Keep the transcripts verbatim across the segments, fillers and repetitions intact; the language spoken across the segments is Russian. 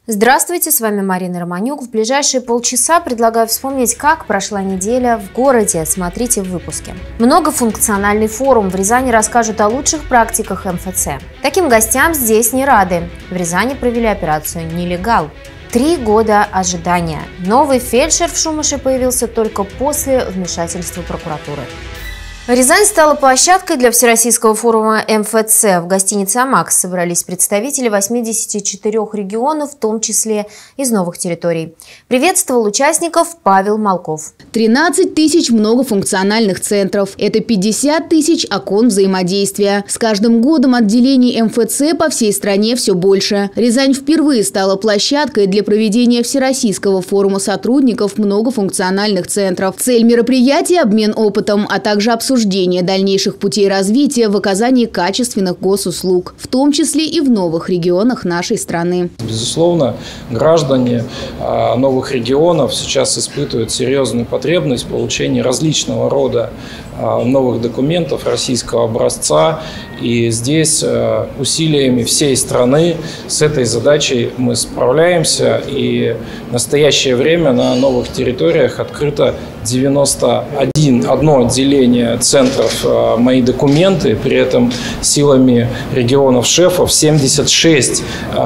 Здравствуйте, с вами Марина Романюк. В ближайшие полчаса предлагаю вспомнить, как прошла неделя в городе. Смотрите в выпуске. Многофункциональный форум. В Рязани расскажут о лучших практиках эм эф цэ. Таким гостям здесь не рады. В Рязани провели операцию «Нелегал». Три года ожидания. Новый фельдшер в Шумыше появился только после вмешательства прокуратуры. Рязань стала площадкой для Всероссийского форума эм эф цэ. В гостинице «Амакс» собрались представители восьмидесяти четырёх регионов, в том числе из новых территорий. Приветствовал участников Павел Малков. тринадцать тысяч многофункциональных центров. Это пятьдесят тысяч окон взаимодействия. С каждым годом отделений эм эф цэ по всей стране все больше. Рязань впервые стала площадкой для проведения Всероссийского форума сотрудников многофункциональных центров. Цель мероприятия – обмен опытом, а также обсуждение обсуждение дальнейших путей развития в оказании качественных госуслуг, в том числе и в новых регионах нашей страны. Безусловно, граждане новых регионов сейчас испытывают серьезную потребность в получении различного рода новых документов российского образца. И здесь усилиями всей страны с этой задачей мы справляемся. И в настоящее время на новых территориях открыто девяносто одно отделение центров «Мои документы». При этом силами регионов-шефов семьдесят шесть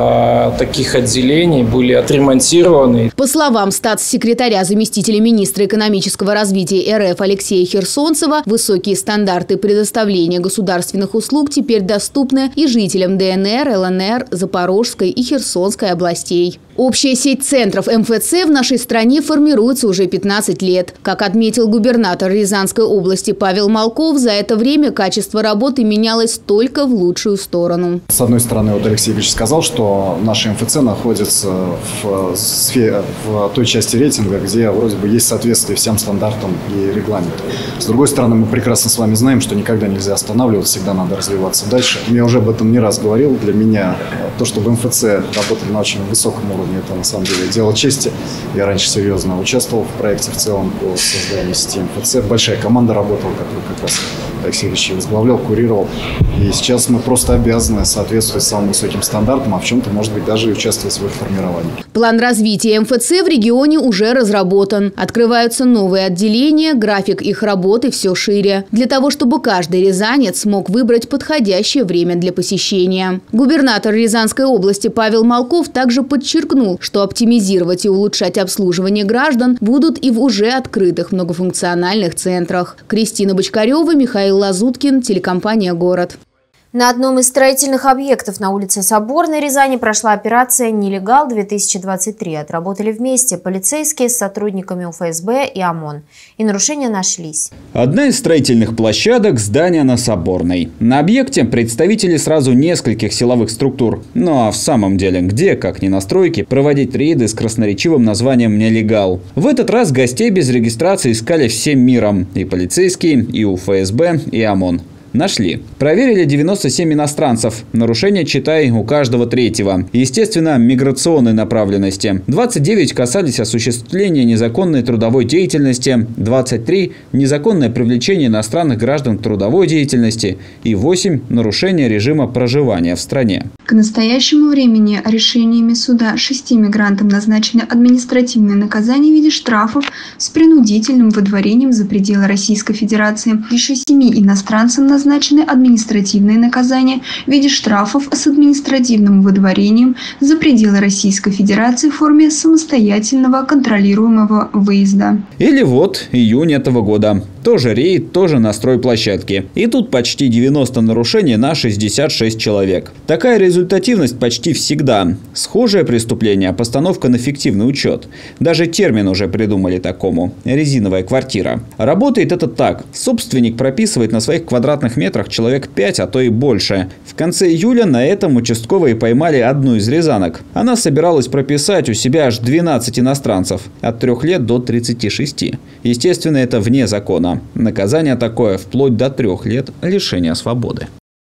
таких отделений были отремонтированы. По словам статс-секретаря, заместителя министра экономического развития эр эф Алексея Херсонцева, высокие стандарты предоставления государственных услуг теперь доступны и жителям дэ эн эр, эл эн эр, Запорожской и Херсонской областей. Общая сеть центров эм эф цэ в нашей стране формируется уже пятнадцать лет. Как отметил губернатор Рязанской области Павел Малков, за это время качество работы менялось только в лучшую сторону. С одной стороны, вот Алексей Ильич сказал, что наши эм эф цэ находятся в, сфере, в той части рейтинга, где вроде бы есть соответствие всем стандартам и регламентам. С другой стороны, мы прекрасно с вами знаем, что никогда нельзя останавливаться, всегда надо развиваться дальше. Я уже об этом не раз говорил. Для меня то, что в эм эф цэ работали на очень высоком уровне, это на самом деле дело чести. Я раньше серьезно участвовал в проекте в целом по созданию сети эм эф цэ. Большая команда работала, которую как раз Алексей Ильич возглавлял, курировал. И сейчас мы просто обязаны соответствовать самым высоким стандартам, а в чем-то, может быть, даже и участвовать в их формировании. План развития эм эф цэ в регионе уже разработан. Открываются новые отделения, график их работы все шире. Для того, чтобы каждый рязанец смог выбрать подходящее время для посещения. Губернатор Рязанской области Павел Малков также подчеркнул, что оптимизировать и улучшать обслуживание граждан будут и в уже открытых многофункциональных центрах. Кристина Бочкарева, Михаил Лазуткин, телекомпания «Город». На одном из строительных объектов на улице Соборной Рязани прошла операция «Нелегал-две тысячи двадцать три». Отработали вместе полицейские с сотрудниками у эф эс бэ и ОМОН. И нарушения нашлись. Одна из строительных площадок – здание на Соборной. На объекте представители сразу нескольких силовых структур. Ну а в самом деле, где, как ни на стройке, проводить рейды с красноречивым названием «Нелегал». В этот раз гостей без регистрации искали всем миром. И полицейские, и у эф эс бэ, и ОМОН. Нашли. Проверили девяносто семь иностранцев. Нарушения, читай, у каждого третьего. Естественно, миграционной направленности. двадцать девять касались осуществления незаконной трудовой деятельности, двадцать три – незаконное привлечение иностранных граждан к трудовой деятельности и восемь – нарушение режима проживания в стране. К настоящему времени решениями суда шести мигрантам назначены административные наказания в виде штрафов с принудительным выдворением за пределы Российской Федерации. Еще семи иностранцам назначены назначены административные наказания в виде штрафов с административным выдворением за пределы Российской Федерации в форме самостоятельного контролируемого выезда. Или вот июнь этого года. Тоже рейд, тоже на стройплощадке. И тут почти девяносто нарушений на шестьдесят шесть человек. Такая результативность почти всегда. Схожее преступление – постановка на фиктивный учет. Даже термин уже придумали такому – резиновая квартира. Работает это так. Собственник прописывает на своих квадратных метрах человек пять, а то и больше. В конце июля на этом участковые поймали одну из рязанок. Она собиралась прописать у себя аж двенадцать иностранцев. От трех лет до тридцати шести. Естественно, это вне закона. Наказание такое вплоть до трех лет лишения свободы.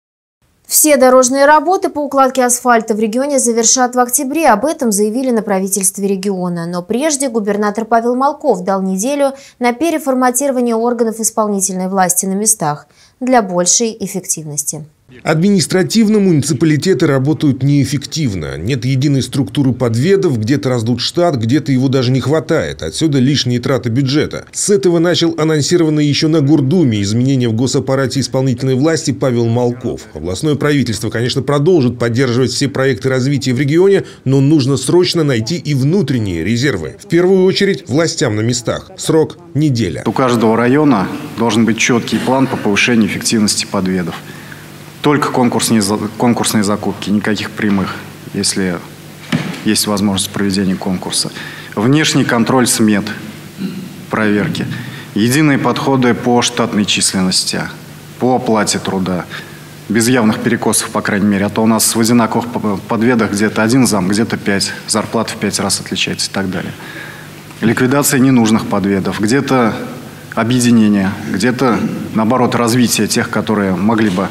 Все дорожные работы по укладке асфальта в регионе завершат в октябре. Об этом заявили на правительстве региона. Но прежде губернатор Павел Малков дал неделю на переформатирование органов исполнительной власти на местах для большей эффективности. Административно муниципалитеты работают неэффективно. Нет единой структуры подведов, где-то раздут штат, где-то его даже не хватает. Отсюда лишние траты бюджета. С этого начал анонсированный еще на Гордуме изменения в госаппарате исполнительной власти Павел Малков. Областное правительство, конечно, продолжит поддерживать все проекты развития в регионе, но нужно срочно найти и внутренние резервы. В первую очередь властям на местах. Срок – неделя. У каждого района должен быть четкий план по повышению эффективности подведов. Только конкурсные, конкурсные закупки, никаких прямых, если есть возможность проведения конкурса. Внешний контроль смет, проверки. Единые подходы по штатной численности, по оплате труда. Без явных перекосов, по крайней мере. А то у нас в одинаковых подведах где-то один зам, где-то пять. Зарплата в пять раз отличается и так далее. Ликвидация ненужных подведов. Где-то объединение, где-то, наоборот, развитие тех, которые могли бы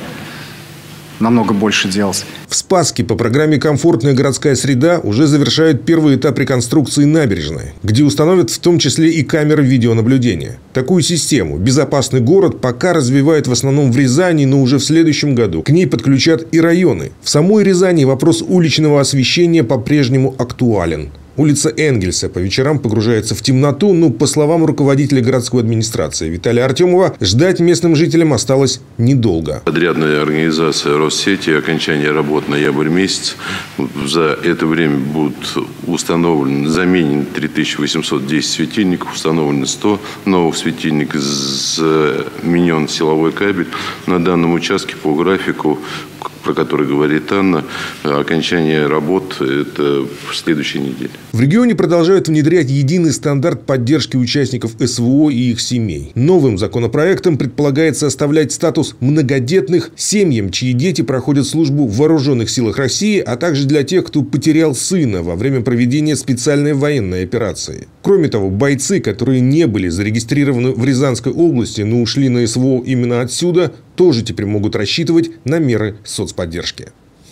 намного больше делать. В Спасске по программе «Комфортная городская среда» уже завершают первый этап реконструкции набережной, где установят в том числе и камеры видеонаблюдения. Такую систему «Безопасный город» пока развивают в основном в Рязани, но уже в следующем году к ней подключат и районы. В самой Рязани вопрос уличного освещения по-прежнему актуален. Улица Энгельса по вечерам погружается в темноту, но, по словам руководителя городской администрации Виталия Артемова, ждать местным жителям осталось недолго. Подрядная организация Россети, окончание работ ноябрь месяц. За это время будут установлены, заменены три тысячи восемьсот десять светильников, установлено сто новых светильников, заменен силовой кабель. На данном участке по графику, про который говорит Анна, окончание работ – это в следующей неделе. В регионе продолжают внедрять единый стандарт поддержки участников СВО и их семей. Новым законопроектом предполагается оставлять статус многодетных семьям, чьи дети проходят службу в вооруженных силах России, а также для тех, кто потерял сына во время проведения специальной военной операции. Кроме того, бойцы, которые не были зарегистрированы в Рязанской области, но ушли на СВО именно отсюда, тоже теперь могут рассчитывать на меры соцподдержки.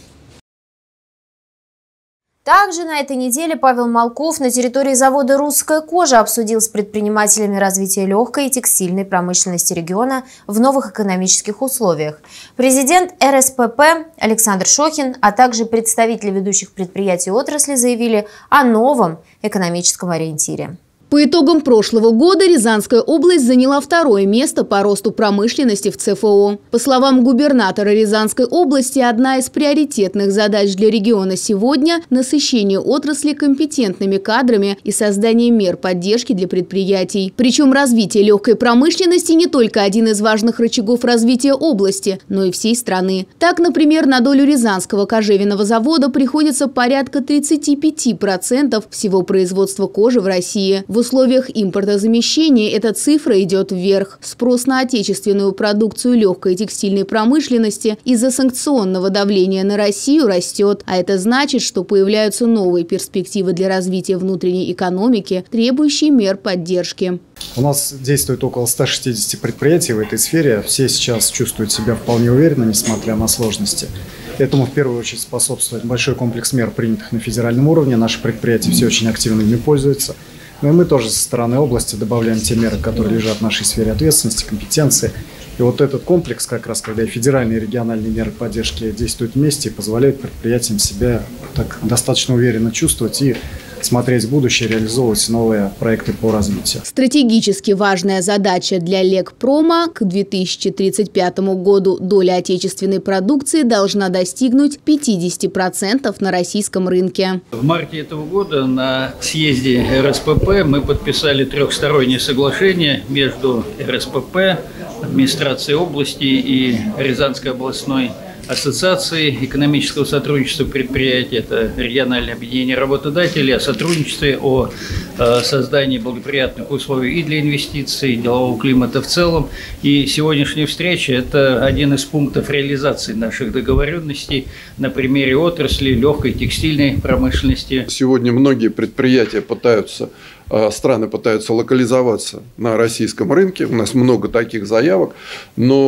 Также на этой неделе Павел Малков на территории завода «Русская кожа» обсудил с предпринимателями развитие легкой и текстильной промышленности региона в новых экономических условиях. Президент эр эс пэ пэ Александр Шохин, а также представители ведущих предприятий отрасли заявили о новом экономическом ориентире. По итогам прошлого года Рязанская область заняла второе место по росту промышленности в цэ эф о. По словам губернатора Рязанской области, одна из приоритетных задач для региона сегодня – насыщение отрасли компетентными кадрами и создание мер поддержки для предприятий. Причем развитие легкой промышленности не только один из важных рычагов развития области, но и всей страны. Так, например, на долю Рязанского кожевенного завода приходится порядка тридцати пяти процентов всего производства кожи в России. В условиях импортозамещения эта цифра идет вверх. Спрос на отечественную продукцию легкой текстильной промышленности из-за санкционного давления на Россию растет. А это значит, что появляются новые перспективы для развития внутренней экономики, требующие мер поддержки. У нас действует около ста шестидесяти предприятий в этой сфере. Все сейчас чувствуют себя вполне уверенно, несмотря на сложности. Этому в первую очередь способствует большой комплекс мер, принятых на федеральном уровне. Наши предприятия все очень активно ими пользуются. Но и мы тоже со стороны области добавляем те меры, которые лежат в нашей сфере ответственности, компетенции. И вот этот комплекс, как раз когда и федеральные, и региональные меры поддержки действуют вместе, позволяют предприятиям себя так достаточно уверенно чувствовать и смотреть в будущее, реализовывать новые проекты по развитию. Стратегически важная задача для Лекпрома – к две тысячи тридцать пятому году доля отечественной продукции должна достигнуть пятидесяти процентов на российском рынке. В марте этого года на съезде эр эс пэ пэ мы подписали трехстороннее соглашение между эр эс пэ пэ, администрацией области и Рязанской областной ассоциации экономического сотрудничества предприятий, это региональное объединение работодателей, о сотрудничестве, о э, создании благоприятных условий и для инвестиций, и делового климата в целом. И сегодняшняя встреча – это один из пунктов реализации наших договоренностей на примере отрасли легкой текстильной промышленности. Сегодня многие предприятия пытаются, страны пытаются локализоваться на российском рынке. У нас много таких заявок, но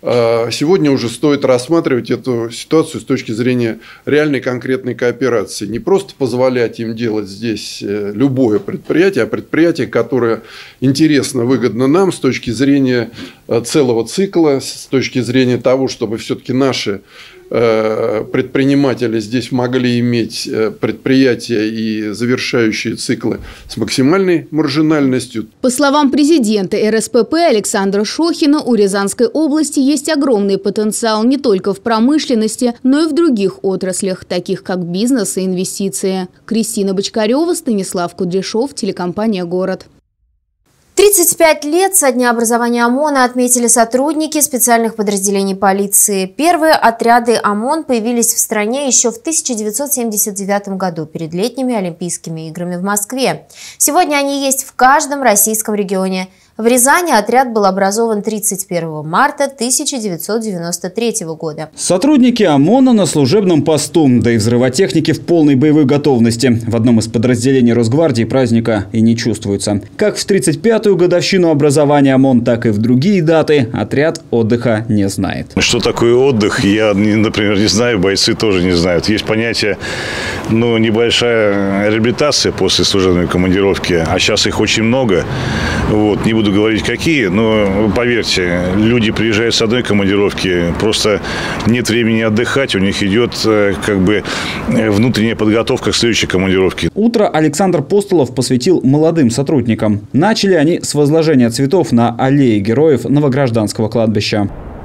сегодня уже стоит рассматривать эту ситуацию с точки зрения реальной конкретной кооперации. Не просто позволять им делать здесь любое предприятие, а предприятие, которое интересно, выгодно нам с точки зрения целого цикла, с точки зрения того, чтобы все-таки наши предприниматели здесь могли иметь предприятия и завершающие циклы с максимальной маржинальностью. По словам президента эр эс пэ пэ Александра Шохина, у Рязанской области есть огромный потенциал не только в промышленности, но и в других отраслях, таких как бизнес и инвестиции. Кристина Бочкарева, Станислав Кудряшов, телекомпания «Город». тридцать пять лет со дня образования ОМОНа отметили сотрудники специальных подразделений полиции. Первые отряды ОМОН появились в стране еще в тысяча девятьсот семьдесят девятом году перед летними Олимпийскими играми в Москве. Сегодня они есть в каждом российском регионе. В Рязани отряд был образован тридцать первого марта тысяча девятьсот девяносто третьего года. Сотрудники ОМОНа на служебном посту, да и взрывотехники в полной боевой готовности. В одном из подразделений Росгвардии праздника и не чувствуется. Как в тридцать пятую годовщину образования ОМОН, так и в другие даты отряд отдыха не знает. Что такое отдых, я, например, не знаю, бойцы тоже не знают. Есть понятие, ну, небольшая реабилитация после служебной командировки, а сейчас их очень много. Вот, не буду говорить какие, но поверьте, люди приезжают с одной командировки, просто нет времени отдыхать, у них идет как бы внутренняя подготовка к следующей командировке. Утро Александр Постолов посвятил молодым сотрудникам. Начали они с возложения цветов на аллее героев Новогражданского кладбища.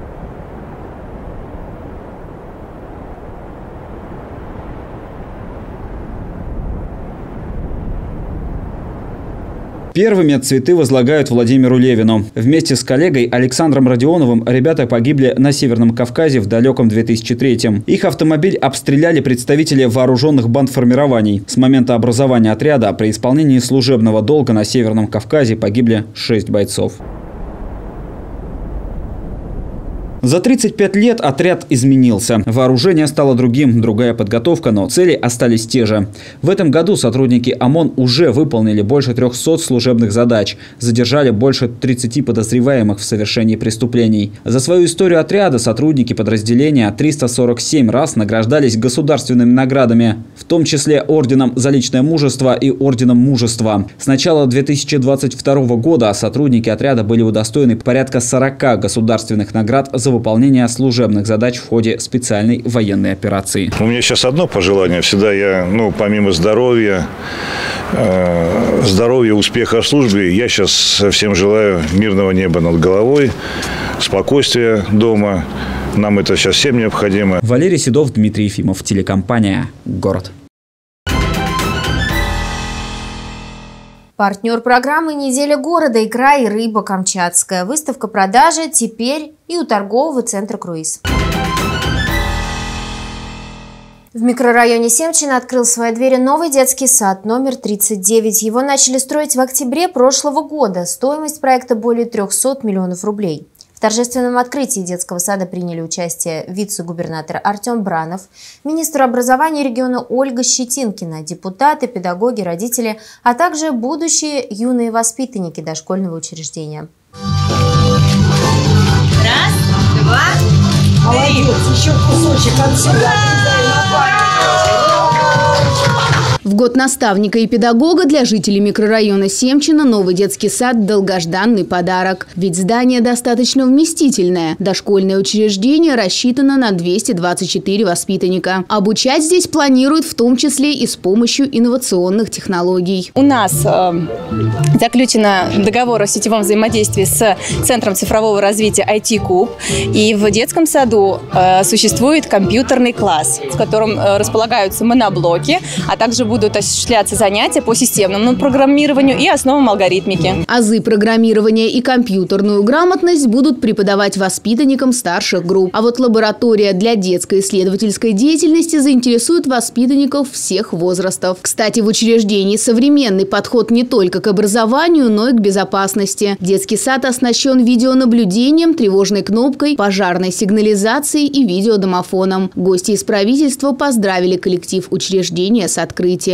Первыми цветы возлагают Владимиру Левину. Вместе с коллегой Александром Родионовым ребята погибли на Северном Кавказе в далеком две тысячи третьем. Их автомобиль обстреляли представители вооруженных бандформирований. С момента образования отряда при исполнении служебного долга на Северном Кавказе погибли шесть бойцов. За тридцать пять лет отряд изменился. Вооружение стало другим, другая подготовка, но цели остались те же. В этом году сотрудники ОМОН уже выполнили больше трехсот служебных задач, задержали больше тридцати подозреваемых в совершении преступлений. За свою историю отряда сотрудники подразделения триста сорок семь раз награждались государственными наградами, в том числе орденом за личное мужество и орденом мужества. С начала две тысячи двадцать второго года сотрудники отряда были удостоены порядка сорока государственных наград за выполнение служебных задач в ходе специальной военной операции. У меня сейчас одно пожелание. Всегда я, ну, помимо здоровья, э, здоровья, успеха в службе, я сейчас всем желаю мирного неба над головой, спокойствия дома. Нам это сейчас всем необходимо. Валерий Седов, Дмитрий Ефимов, телекомпания «Город». Партнер программы «Неделя города» и край «Рыба Камчатская». Выставка продажи теперь и у торгового центра «Круиз». В микрорайоне Семчина открыл свои двери новый детский сад номер тридцать девять. Его начали строить в октябре прошлого года. Стоимость проекта более трёхсот миллионов рублей. В торжественном открытии детского сада приняли участие вице-губернатор Артем Бранов, министр образования региона Ольга Щетинкина, депутаты, педагоги, родители, а также будущие юные воспитанники дошкольного учреждения. Раз, два, три. Молодец, еще кусочек отсюда. В год наставника и педагога для жителей микрорайона Семчина новый детский сад – долгожданный подарок. Ведь здание достаточно вместительное. Дошкольное учреждение рассчитано на двести двадцать четыре воспитанника. Обучать здесь планируют в том числе и с помощью инновационных технологий. У нас э, заключено договор о сетевом взаимодействии с Центром цифрового развития ай ти-Куб. И в детском саду э, существует компьютерный класс, в котором э, располагаются моноблоки, а также будут будут осуществляться занятия по системному программированию и основам алгоритмики. Азы программирования и компьютерную грамотность будут преподавать воспитанникам старших групп. А вот лаборатория для детской исследовательской деятельности заинтересует воспитанников всех возрастов. Кстати, в учреждении современный подход не только к образованию, но и к безопасности. Детский сад оснащен видеонаблюдением, тревожной кнопкой, пожарной сигнализацией и видеодомофоном. Гости из правительства поздравили коллектив учреждения с открытием.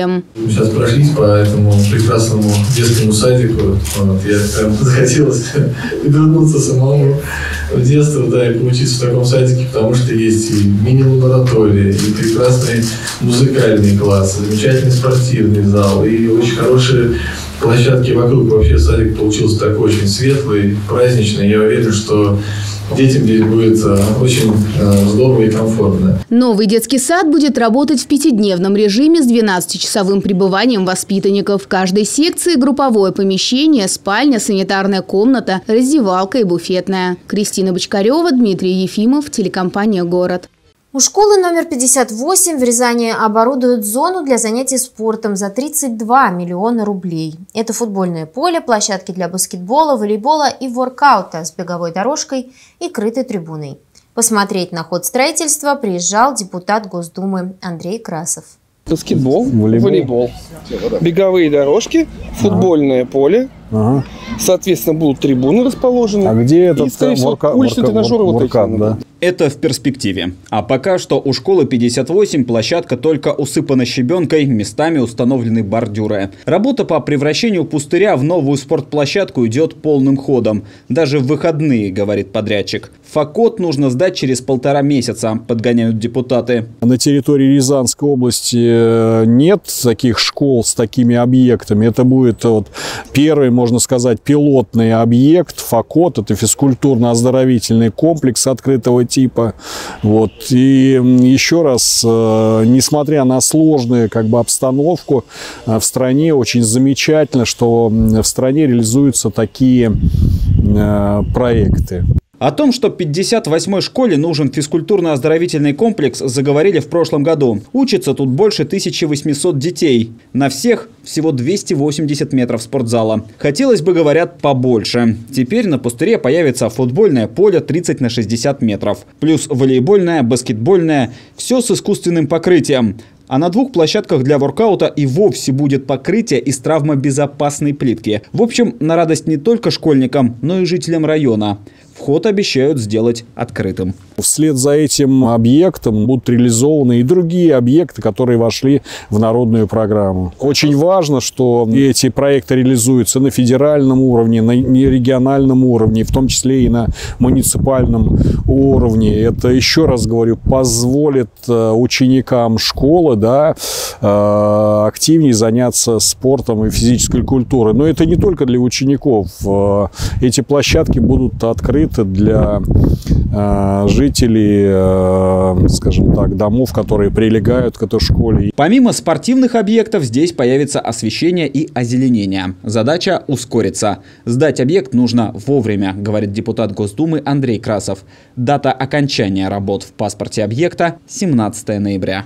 событием. Сейчас прошлись по этому прекрасному детскому садику. Вот, я прям захотелось вернуться самому в детство, да, и поучиться в таком садике, потому что есть и мини-лаборатория, и прекрасный музыкальный класс, замечательный спортивный зал, и очень хорошие площадки вокруг. Вообще садик получился такой очень светлый, праздничный. Я уверен, что детям здесь будет очень здорово и комфортно. Новый детский сад будет работать в пятидневном режиме с двенадцатичасовым пребыванием воспитанников. В каждой секции групповое помещение, спальня, санитарная комната, раздевалка и буфетная. Кристина Бочкарева, Дмитрий Ефимов, телекомпания «Город». У школы номер пятьдесят восемь в Рязани оборудуют зону для занятий спортом за тридцать два миллиона рублей. Это футбольное поле, площадки для баскетбола, волейбола и воркаута с беговой дорожкой и крытой трибуной. Посмотреть на ход строительства приезжал депутат Госдумы Андрей Красов. Баскетбол, волейбол, волейбол беговые дорожки, футбольное ага. поле. Ага. Соответственно, будут трибуны расположены. А где этот уличные тренажеры вот эти? Да? Это в перспективе. А пока что у школы пятьдесят восемь площадка только усыпана щебенкой, местами установлены бордюры. Работа по превращению пустыря в новую спортплощадку идет полным ходом. Даже в выходные, говорит подрядчик. Факот нужно сдать через полтора месяца, подгоняют депутаты. На территории Рязанской области нет таких школ с такими объектами. Это будет вот первый, можно сказать, пилотный объект. Факот – это физкультурно-оздоровительный комплекс открытого типа. Вот. И еще раз, несмотря на сложную как бы обстановку в стране, очень замечательно, что в стране реализуются такие проекты. О том, что пятьдесят восьмой школе нужен физкультурно-оздоровительный комплекс, заговорили в прошлом году. Учится тут больше тысячи восьмисот детей. На всех всего двести восемьдесят метров спортзала. Хотелось бы, говорят, побольше. Теперь на пустыре появится футбольное поле тридцать на шестьдесят метров. Плюс волейбольное, баскетбольное. Все с искусственным покрытием. А на двух площадках для воркаута и вовсе будет покрытие из травмобезопасной плитки. В общем, на радость не только школьникам, но и жителям района. Вход обещают сделать открытым. Вслед за этим объектом будут реализованы и другие объекты, которые вошли в народную программу. Очень важно, что эти проекты реализуются на федеральном уровне, на региональном уровне, в том числе и на муниципальном уровне. Это, еще раз говорю, позволит ученикам школы, да, активнее заняться спортом и физической культурой. Но это не только для учеников. Эти площадки будут открыты для жителей жителей, скажем так, домов, которые прилегают к этой школе. Помимо спортивных объектов, здесь появится освещение и озеленение. Задача ускориться. Сдать объект нужно вовремя, говорит депутат Госдумы Андрей Красов. Дата окончания работ в паспорте объекта – семнадцатое ноября.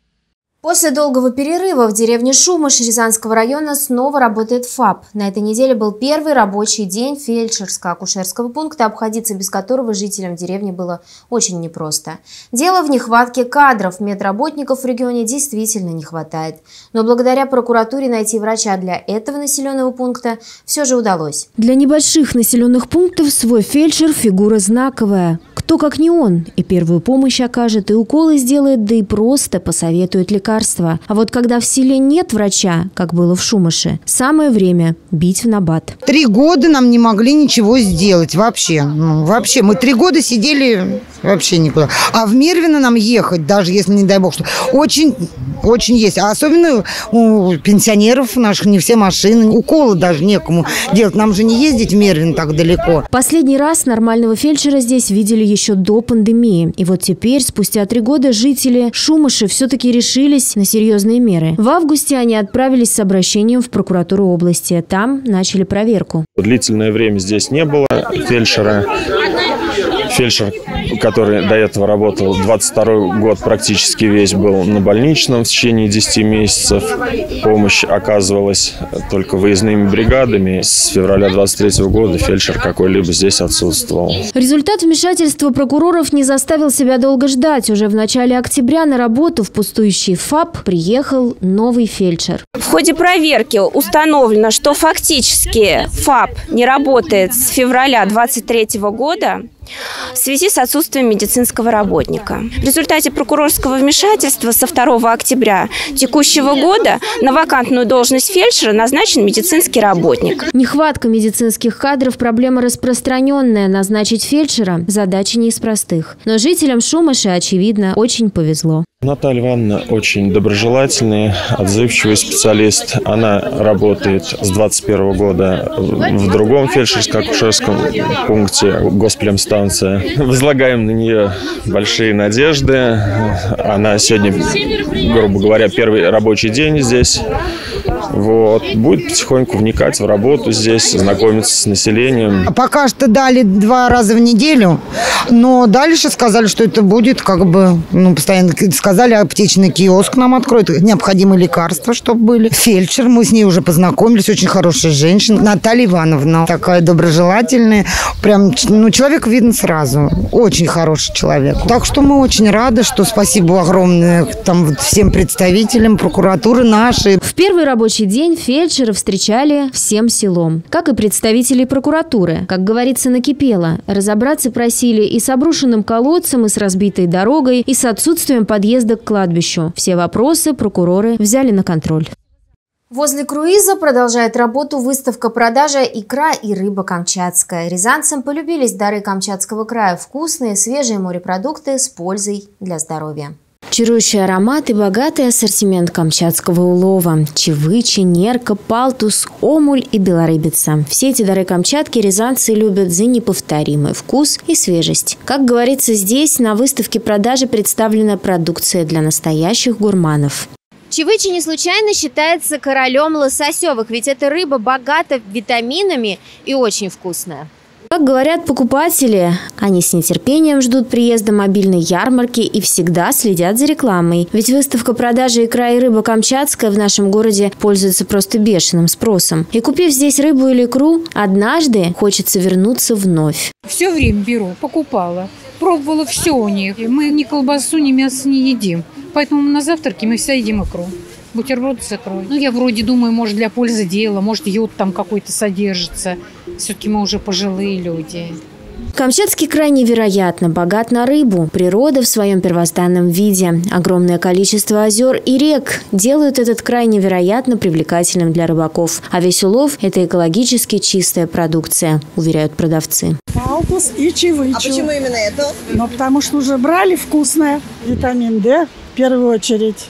После долгого перерыва в деревне Шумыш Рязанского района снова работает ФАП. На этой неделе был первый рабочий день фельдшерско-акушерского пункта, обходиться без которого жителям деревни было очень непросто. Дело в нехватке кадров. Медработников в регионе действительно не хватает. Но благодаря прокуратуре найти врача для этого населенного пункта все же удалось. Для небольших населенных пунктов свой фельдшер – фигура знаковая. Кто, как не он, и первую помощь окажет, и уколы сделает, да и просто посоветует лекарства. А вот когда в селе нет врача, как было в Шумыше, самое время бить в набат. Три года нам не могли ничего сделать вообще. Ну, вообще, мы три года сидели вообще никуда. А в Мервино нам ехать, даже если, не дай бог, что очень, очень есть. А особенно у пенсионеров наших не все машины, уколы даже некому делать. Нам же не ездить в Мервино так далеко. Последний раз нормального фельдшера здесь видели еще до пандемии. И вот теперь, спустя три года, жители Шумыши все-таки решились на серьезные меры. В августе они отправились с обращением в прокуратуру области. Там начали проверку. Длительное время здесь не было фельдшера. Фельдшер, который до этого работал двадцать второй год, практически весь был на больничном в течение десяти месяцев. Помощь оказывалась только выездными бригадами. С февраля двадцать третьего года фельдшер какой-либо здесь отсутствовал. Результат вмешательства прокуроров не заставил себя долго ждать. Уже в начале октября на работу в пустующий ФАП приехал новый фельдшер. В ходе проверки установлено, что фактически ФАП не работает с февраля двадцать третьего года. в связи с отсутствием медицинского работника. В результате прокурорского вмешательства со второго октября текущего года на вакантную должность фельдшера назначен медицинский работник. Нехватка медицинских кадров – проблема распространенная. Назначить фельдшера – задача не из простых. Но жителям Шумыша, очевидно, очень повезло. Наталья Ивановна очень доброжелательный, отзывчивый специалист. Она работает с двадцать первого года в другом фельдшерско-акушерском пункте, госплемстанция. Возлагаем на нее большие надежды. Она сегодня, грубо говоря, первый рабочий день здесь. Вот. Будет потихоньку вникать в работу здесь, знакомиться с населением. Пока что дали два раза в неделю, но дальше сказали, что это будет как бы, ну, постоянно сказали, аптечный киоск нам откроют, необходимые лекарства, чтобы были. Фельдшер, мы с ней уже познакомились, очень хорошая женщина. Наталья Ивановна, такая доброжелательная, прям, ну, человек видно сразу, очень хороший человек. Так что мы очень рады, что спасибо огромное там всем представителям прокуратуры нашей. В первый рабочий день фельдшеров встречали всем селом, как и представителей прокуратуры. Как говорится, накипело. Разобраться просили и с обрушенным колодцем, и с разбитой дорогой, и с отсутствием подъезда к кладбищу. Все вопросы прокуроры взяли на контроль. Возле круиза продолжает работу выставка-продажа «Икра и рыба камчатская». Рязанцам полюбились дары Камчатского края – вкусные, свежие морепродукты с пользой для здоровья. Чарующий аромат и богатый ассортимент камчатского улова. Чевычи, нерка, палтус, омуль и белорыбица. Все эти дары Камчатки рязанцы любят за неповторимый вкус и свежесть. Как говорится, здесь на выставке продажи представлена продукция для настоящих гурманов. Чевычи не случайно считается королем лососевых, ведь эта рыба богата витаминами и очень вкусная. Как говорят покупатели, они с нетерпением ждут приезда мобильной ярмарки и всегда следят за рекламой. Ведь выставка продажи «Икра и рыба камчатская» в нашем городе пользуется просто бешеным спросом. И купив здесь рыбу или икру, однажды хочется вернуться вновь. Все время беру, покупала, пробовала все у них. Мы ни колбасу, ни мясо не едим, поэтому на завтраке мы всегда едим икру. Бутерброды с икрой. Ну, я вроде думаю, может, для пользы дела, может, йод там какой-то содержится. Все-таки мы уже пожилые люди. Камчатский край невероятно богат на рыбу. Природа в своем первозданном виде. Огромное количество озер и рек делают этот край невероятно привлекательным для рыбаков. А весь улов – это экологически чистая продукция, уверяют продавцы. Палтус и чевычу. А почему именно это? Ну, потому что уже брали вкусное. Витамин D в первую очередь.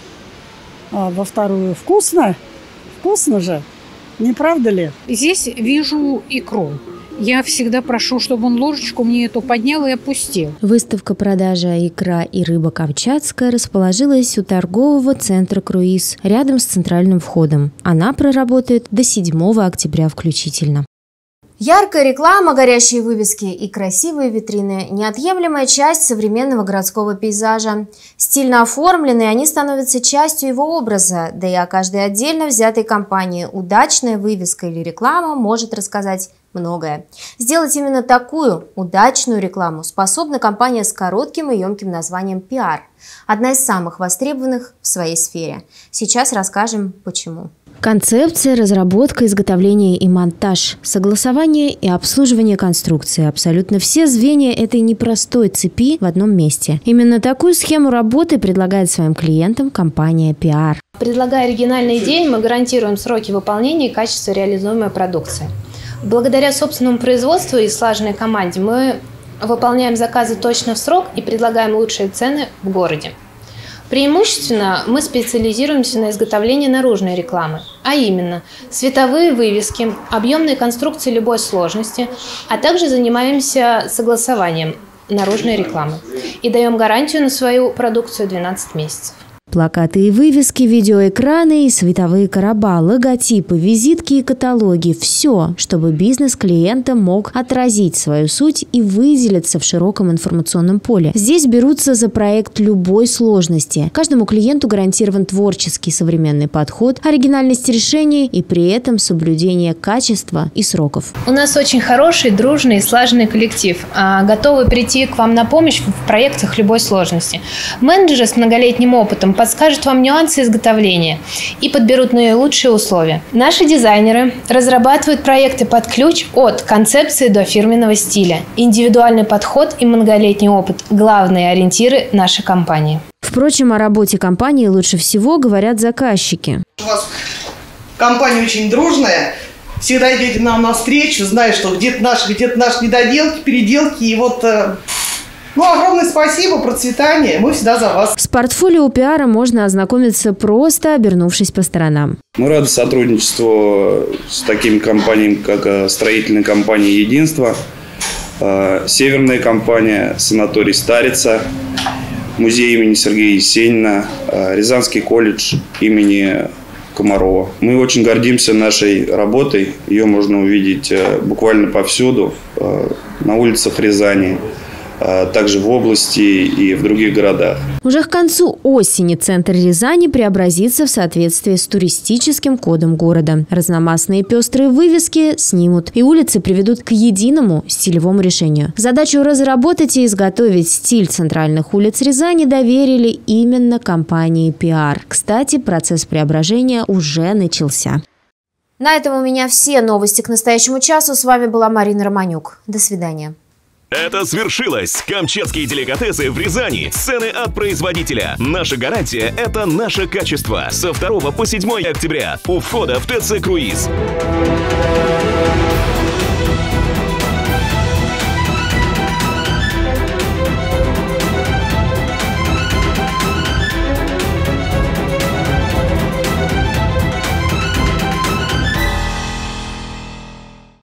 А во вторую вкусно? Вкусно же, не правда ли? Здесь вижу икру. Я всегда прошу, чтобы он ложечку мне эту поднял и опустил. Выставка продажа «Икра и рыба камчатская» расположилась у торгового центра «Круиз» рядом с центральным входом. Она проработает до седьмого октября включительно. Яркая реклама, горящие вывески и красивые витрины – неотъемлемая часть современного городского пейзажа. Стильно оформленные, они становятся частью его образа, да и о каждой отдельно взятой компании удачная вывеска или реклама может рассказать многое. Сделать именно такую удачную рекламу способна компания с коротким и емким названием «Пиар». Одна из самых востребованных в своей сфере. Сейчас расскажем, почему. Концепция, разработка, изготовление и монтаж, согласование и обслуживание конструкции. Абсолютно все звенья этой непростой цепи в одном месте. Именно такую схему работы предлагает своим клиентам компания «Пиар». Предлагая оригинальные идеи, мы гарантируем сроки выполнения и качество реализуемой продукции. Благодаря собственному производству и слаженной команде мы выполняем заказы точно в срок и предлагаем лучшие цены в городе. Преимущественно мы специализируемся на изготовлении наружной рекламы, а именно световые вывески, объемные конструкции любой сложности, а также занимаемся согласованием наружной рекламы и даем гарантию на свою продукцию двенадцать месяцев. Плакаты и вывески, видеоэкраны и световые короба, логотипы, визитки и каталоги – все, чтобы бизнес клиента мог отразить свою суть и выделиться в широком информационном поле. Здесь берутся за проект любой сложности. Каждому клиенту гарантирован творческий современный подход, оригинальность решений и при этом соблюдение качества и сроков. У нас очень хороший, дружный и слаженный коллектив, готовый прийти к вам на помощь в проектах любой сложности. Менеджеры с многолетним опытом подскажут вам нюансы изготовления и подберут наилучшие условия. Наши дизайнеры разрабатывают проекты под ключ от концепции до фирменного стиля. Индивидуальный подход и многолетний опыт – главные ориентиры нашей компании. Впрочем, о работе компании лучше всего говорят заказчики. У вас компания очень дружная. Всегда идете нам навстречу, зная, что где-то наши, где-то наши недоделки, переделки. И вот, ну, огромное спасибо, процветание. Мы всегда за вас. С портфолио пиара можно ознакомиться, просто обернувшись по сторонам. Мы рады сотрудничеству с такими компаниями, как строительная компания «Единство», северная компания «Санаторий Старица», музей имени Сергея Есенина, Рязанский колледж имени Комарова. Мы очень гордимся нашей работой. Ее можно увидеть буквально повсюду, на улицах Рязани, также в области и в других городах. Уже к концу осени центр Рязани преобразится в соответствии с туристическим кодом города. Разномастные пестрые вывески снимут, и улицы приведут к единому стилевому решению. Задачу разработать и изготовить стиль центральных улиц Рязани доверили именно компании пиар. Кстати, процесс преображения уже начался. На этом у меня все новости к настоящему часу. С вами была Марина Романюк. До свидания. Это свершилось! Камчатские деликатесы в Рязани. Цены от производителя. Наша гарантия – это наше качество. Со второго по седьмое октября у входа в ТЦ «Круиз».